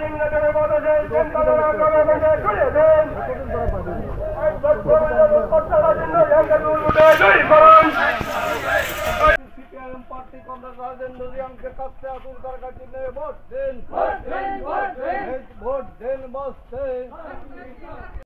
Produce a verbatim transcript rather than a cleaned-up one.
party Congress Rajendra রিয়াংকে কাছে আসুন তার কাছে ভোট দিন ভোট দিন বসতে